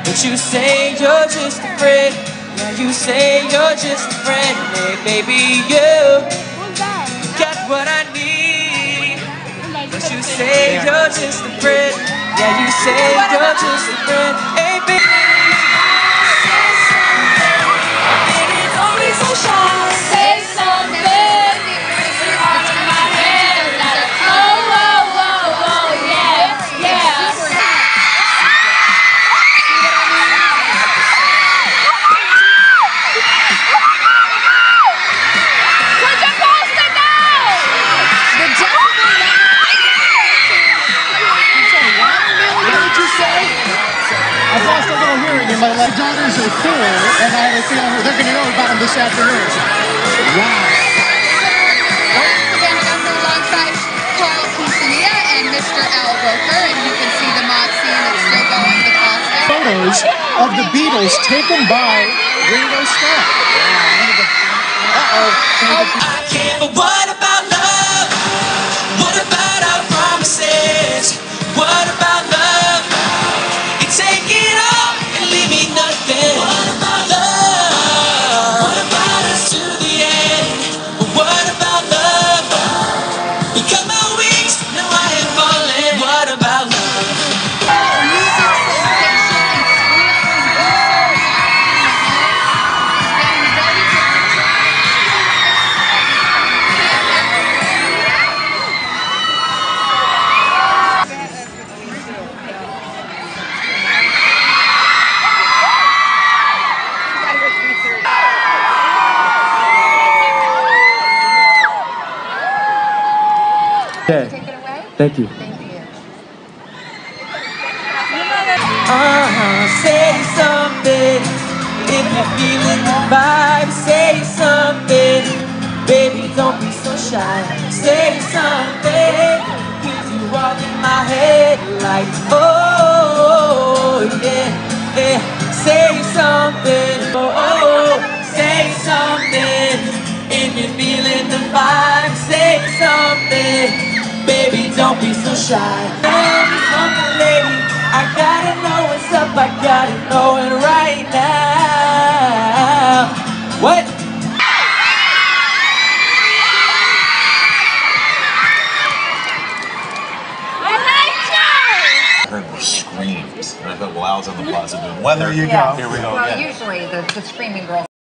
But you say you're just a friend. Yeah, you say you're just a friend. Hey, baby, you got what I need. But you say you're just a friend. Yeah, you say you're just a friend. Hey, baby. Don't be so shy. Say something. My daughters are 4, and I have a feeling they're going to know about them this afternoon. Wow. Alongside Carl Quintanilla and Mr. Al Roker, and you can see the mob scene that's still going with Austin. Photos of the Beatles taken by Ringo Starr. I can't, but what about love? What about our promises? What about love? You take it all and leave me nothing. What about love? What about us to the end? What about love? You cut my wings, now I am falling. What about love? Okay. Take it away. Thank you. Thank you. Say something. If you're feeling the vibe, say something. Baby, don't be so shy. Say something. Cause you walk in my head like, oh, yeah, yeah. Say something. Oh, say something. If you're feeling the vibe, say something. Baby, don't be so shy. Tell me something, lady. I gotta know what's up. I gotta know it right now. What? I heard were screams, and I thought, well, I was on the plaza doing weather. There you go. Here we go. Well, again. usually the screaming girl